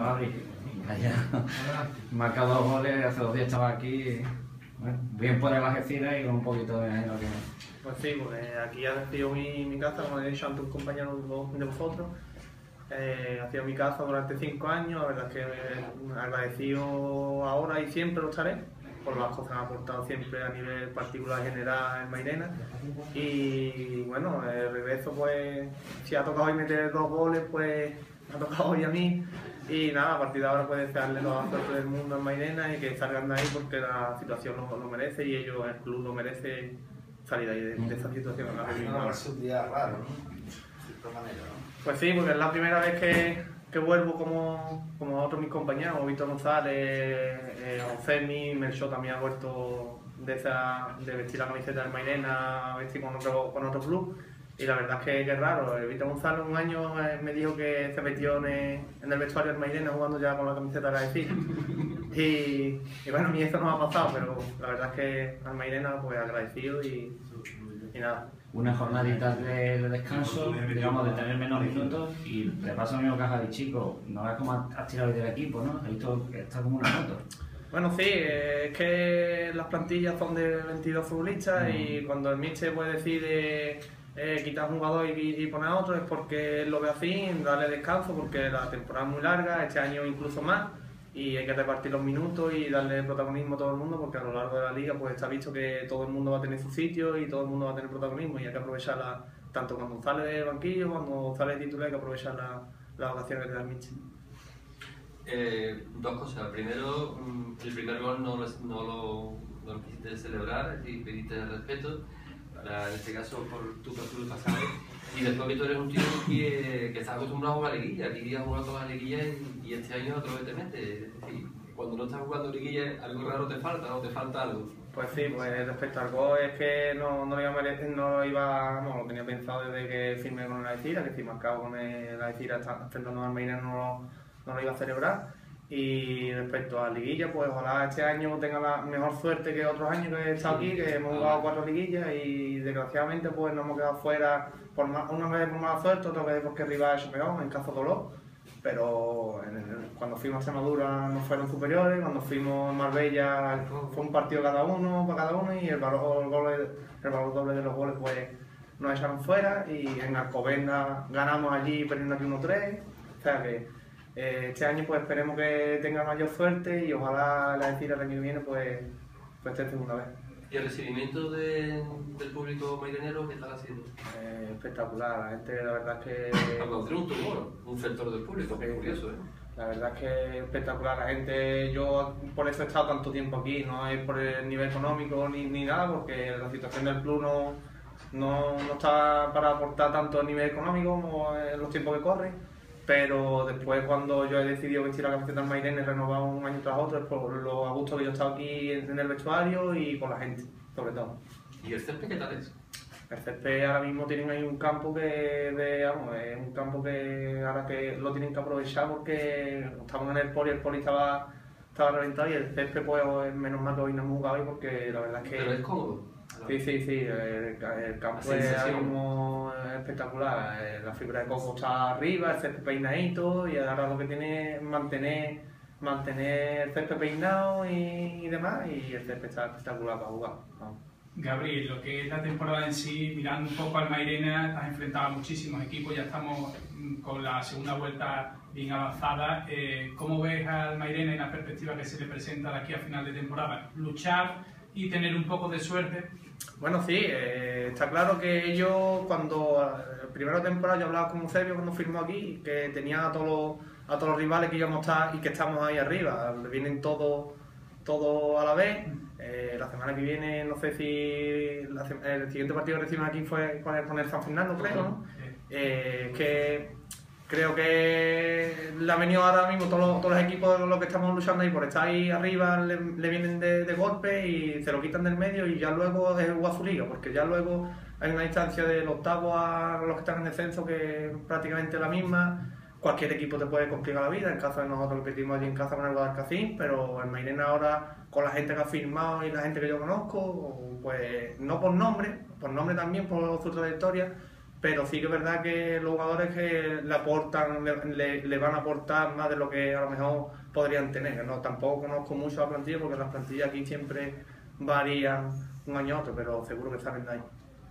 Gabri. Marca 2 goles, hace 2 días estaba aquí. Bueno, bien por el Algeciras y con un poquito de dinero que... Pues sí, porque aquí ha sido mi casa, como he dicho antes un compañero de vosotros. Ha sido mi casa durante 5 años, la verdad es que agradecido ahora y siempre lo estaré por las cosas que han aportado siempre a nivel particular general en Mairena. Y bueno, el regreso pues, si ha tocado hoy meter 2 goles, pues me ha tocado hoy a mí. Y nada, a partir de ahora puede desearle toda la suerte del mundo en Mairena y que salgan de ahí porque la situación lo merece y ellos, el club lo merece salir ahí de esa situación en la que vivimos ahora. Es un día raro, ¿no? De cierta manera, ¿no? Pues sí, porque es la primera vez que vuelvo como otros mis compañeros, Víctor González, Ocemi, Melchor también ha vuelto de vestir la camiseta del Mairena a vestir con otro club. Y la verdad es que es raro. Víctor González un año me dijo que se metió en el vestuario del Mairena jugando ya con la camiseta de la vecina. Y bueno, a mí eso no me ha pasado, pero la verdad es que al Mairena pues agradecido y nada. Una jornadita de descanso, digamos, de tener menos minutos y te pasa lo mismo que a Javi Chico. No ves cómo has tirado hoy del equipo, ¿no? Esto está como una moto. Bueno, sí, es que las plantillas son de 22 futbolistas y cuando el míster pues, decide quitar un jugador y poner a otro es porque él lo ve así, darle descanso porque la temporada es muy larga, este año incluso más y hay que repartir los minutos y darle protagonismo a todo el mundo porque a lo largo de la liga pues está visto que todo el mundo va a tener su sitio y todo el mundo va a tener protagonismo y hay que aprovecharla tanto cuando sale de banquillo, cuando sale de titular, hay que aprovechar las ocasiones que te da el míster. 2 cosas. Primero, el primer gol no lo quisiste celebrar y pediste respeto, en este caso por tu perfil pasado. Y después que tú eres un tío que está acostumbrado a jugar liguilla, aquí has jugado todas las liguillas y este año otra vez te metes. Es decir, cuando no estás jugando liguilla, algo raro te falta, ¿no? Te falta algo. Pues sí, pues respecto al gol es que no lo tenía pensado desde que firmé con el Algeciras, que si marcado con el Algeciras enfrentando al Mairena no lo iba a celebrar. Y respecto a liguilla, pues ojalá este año tenga la mejor suerte que otros años que he estado aquí, que hemos jugado 4 liguillas y desgraciadamente pues nos hemos quedado fuera una vez por mala suerte, otra vez porque el rival ha hecho peor, en caso de dolor. Pero cuando fuimos a Extremadura nos fueron superiores, cuando fuimos a Marbella fue un partido para cada uno y el valor doble de los goles pues nos echaron fuera y en Alcobendas ganamos allí perdiendo aquí 1-3, o sea que este año pues esperemos que tenga mayor suerte y ojalá la decir el año que viene pues esté segunda vez. ¿Y el recibimiento del público mairenero qué tal ha sido? Espectacular, la gente la verdad es que... Al contrario, un tumor, un sector del público, que es curioso, ¿eh? La verdad es que espectacular, la gente, yo por eso he estado tanto tiempo aquí, no es por el nivel económico ni nada, porque la situación del club no está para aportar tanto a nivel económico como en los tiempos que corren. Pero después cuando yo he decidido vestir la camiseta del Mairena y renovar un año tras otro es por lo a gusto que yo he estado aquí en el vestuario y por la gente, sobre todo. ¿Y el césped qué tal es? El césped ahora mismo tienen ahí un campo es un campo que ahora que lo tienen que aprovechar porque estamos en el poli estaba reventado y el césped pues menos mal que hoy no hemos jugado hoy porque la verdad es que... ¿Pero es cómodo? Sí, el campo es ahora mismo espectacular, la fibra de coco está arriba, el césped peinadito y ahora lo que tiene es mantener el césped peinado y demás y el césped está espectacular para jugar. Vamos. Gabriel, lo que es la temporada en sí, mirando un poco al Mairena, has enfrentado a muchísimos equipos, ya estamos con la segunda vuelta bien avanzada. ¿Cómo ves al Mairena y la perspectiva que se le presenta de aquí a final de temporada? ¿Luchar y tener un poco de suerte? Bueno, sí, está claro que ellos cuando la primera temporada yo hablaba con Eusebio cuando firmó aquí, que tenían a todos los rivales que íbamos a estar y que estamos ahí arriba, vienen todos a la vez. La semana que viene, no sé si el siguiente partido que recibimos aquí fue con el San Fernando, creo, ¿no? Que creo que le ha venido ahora mismo todos los equipos los que estamos luchando ahí por estar ahí arriba le vienen de golpe y se lo quitan del medio y ya luego es jugar su liga, porque ya luego hay una distancia del octavo a los que están en descenso que es prácticamente la misma. Cualquier equipo te puede complicar la vida, en caso de nosotros que tuvimos allí en casa con el Guadalcacín, pero el Mairena ahora, con la gente que ha firmado y la gente que yo conozco, pues no por nombre también por su trayectoria, pero sí que es verdad que los jugadores que le aportan, le van a aportar más de lo que a lo mejor podrían tener. No, tampoco conozco mucho la plantilla porque las plantillas aquí siempre varían un año a otro, pero seguro que salen de ahí.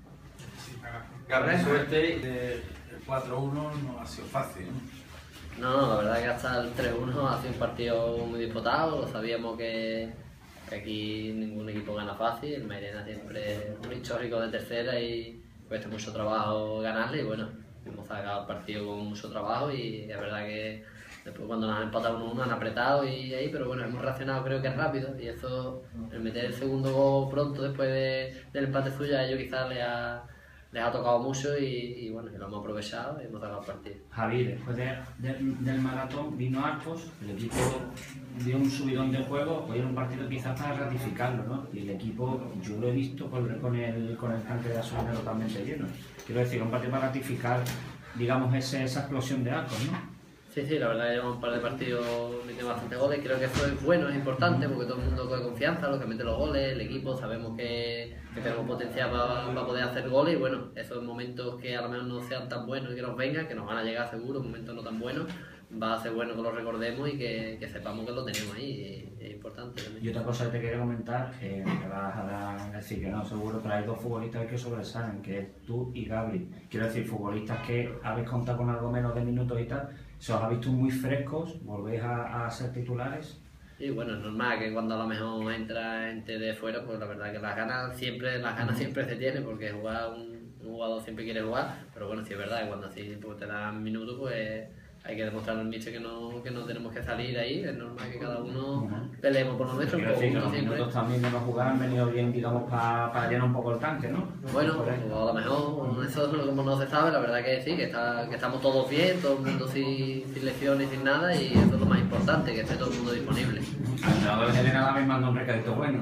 Gabriel, suerte. El 4-1 no ha sido fácil, ¿no? No, la verdad que hasta el 3-1 ha sido un partido muy disputado. Sabíamos que aquí ningún equipo gana fácil. El Mairena siempre es un histórico de tercera y cuesta mucho trabajo ganarle. Y bueno, hemos sacado el partido con mucho trabajo y es verdad que después cuando nos han empatado 1-1 han apretado y ahí, pero bueno, hemos reaccionado creo que rápido y eso, el meter el segundo gol pronto después del empate suyo a ellos quizás les ha tocado mucho y bueno, y lo hemos aprovechado y hemos sacado el partido. Javi, después del maratón vino Arcos, el equipo dio un subidón de juego, hoy era un partido quizás para ratificarlo, ¿no? Y el equipo, yo lo he visto con el tanque de gasolina totalmente lleno. Quiero decir, un partido para ratificar, digamos, esa explosión de Arcos, ¿no? Sí, la verdad que llevamos un par de partidos metiendo bastantes goles, creo que eso es bueno, es importante porque todo el mundo coge confianza, los que meten los goles, el equipo, sabemos que tenemos potencial para poder hacer goles y bueno, esos momentos que a lo mejor no sean tan buenos y que nos vengan, que nos van a llegar seguro, momentos no tan buenos, va a ser bueno que los recordemos y que sepamos que lo tenemos ahí, es importante también. Y otra cosa que te quería comentar, que vas a decir que no, seguro, pero hay dos futbolistas que sobresalen, que es tú y Gabri. Quiero decir, futbolistas que habéis contado con algo menos de minutos y tal, se os ha visto muy frescos, volvéis a ser titulares. Y bueno, es normal que cuando a lo mejor entra gente de fuera, pues la verdad que las ganas siempre se tienen, porque un jugador siempre quiere jugar, pero bueno, sí es verdad que cuando así pues, te dan minutos, pues hay que demostrar al míster que no tenemos que salir ahí, es normal que cada uno peleemos por lo nuestro. Quiero decir que los minutos también de no jugar han venido bien, digamos, para llenar un poco el tanque, ¿no? Bueno, pues a lo mejor eso es lo que no se sabe, la verdad que sí, que estamos todos bien, todo el mundo sin lesiones, sin nada, y eso es lo más importante, que esté todo el mundo disponible. Al entrenador de Helena me manda un recadito bueno.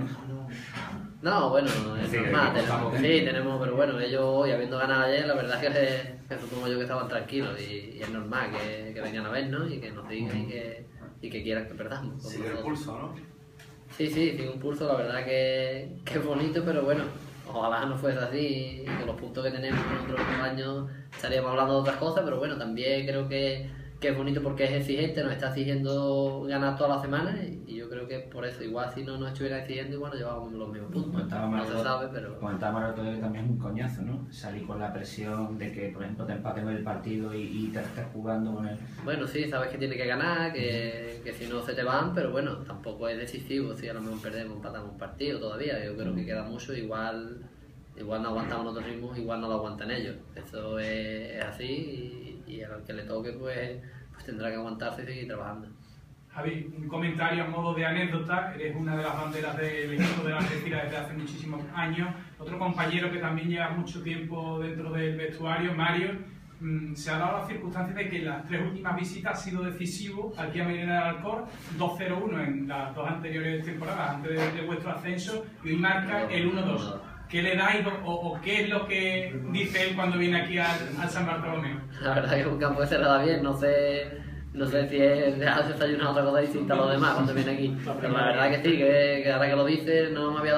No, bueno, es Sí, normal, estamos tenemos, pero bueno, ellos hoy habiendo ganado ayer, la verdad que supongo yo que estaban tranquilos y es normal que vengan a vernos y que nos digan y que quieran que perdamos. Sigue el pulso, ¿no? Sí, sigue un pulso, la verdad que es bonito, pero bueno, ojalá no fuese así y con los puntos que tenemos en otros años estaríamos hablando de otras cosas, pero bueno, también creo que es bonito porque es exigente, nos está exigiendo ganar toda la semana y yo creo que por eso, igual si no nos estuviera exigiendo, igual llevábamos los mismos puntos. No se sabe, pero... Comentaba Mario que también es un coñazo, ¿no? Salir con la presión de que, por ejemplo, te empaten el partido y te estés jugando con él. Bueno, sí, sabes que tiene que ganar, que si no se te van, pero bueno, tampoco es decisivo, si a lo mejor perdemos, empatamos un partido todavía, yo creo que queda mucho, igual no aguantamos nosotros mismos, igual no lo aguantan ellos. Eso es así y al que le toque pues tendrá que aguantarse y seguir trabajando. Javi, un comentario a modo de anécdota, eres una de las banderas del equipo de la Algeciras desde hace muchísimos años. Otro compañero que también lleva mucho tiempo dentro del vestuario, Mario, se ha dado la circunstancia de que en las 3 últimas visitas ha sido decisivo aquí a Mairena del Alcor, 2-0-1 en las 2 anteriores temporadas antes de vuestro ascenso y hoy marca el 1-2. ¿Qué le dais o qué es lo que dice él cuando viene aquí al San Bartolomé? La verdad que es un campo que se le da bien, no sé si es desayunar otra cosa distinta a los demás cuando viene aquí. Pero la verdad que sí, que ahora que lo dices no me había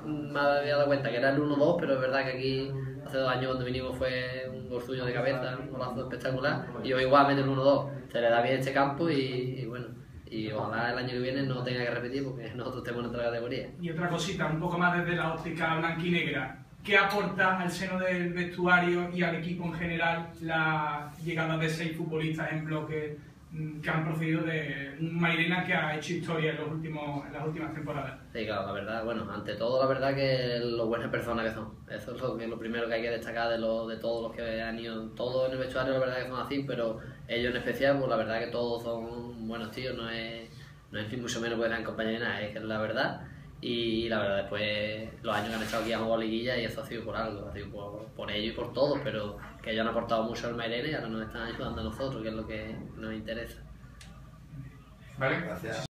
dado cuenta que era el 1-2, pero es verdad que aquí hace 2 años cuando vinimos fue un gol suyo de cabeza, un golazo espectacular, y hoy igual mete el 1-2. Se le da bien este campo y bueno. Y ojalá el año que viene no tenga que repetir porque nosotros estemos en otra categoría. Y otra cosita, un poco más desde la óptica blanquinegra, ¿qué aporta al seno del vestuario y al equipo en general la llegada de 6 futbolistas en bloque que han procedido de un Mairena que ha hecho historia en las últimas temporadas? Sí, claro, la verdad, bueno, ante todo la verdad que lo buenas personas que son. Eso es lo primero que hay que destacar de todos los que han ido, todos en el vestuario la verdad que son así, pero ellos en especial, pues la verdad que todos son buenos tíos, no es ni mucho menos porque sean compañeros de nada, es que es la verdad. Y la verdad después los años que han estado aquí han jugado liguilla y eso ha sido por algo, ha sido por ellos y por todos, pero que ellos han aportado mucho al Mairena y ahora nos están ayudando a nosotros, que es lo que nos interesa. Vale, gracias.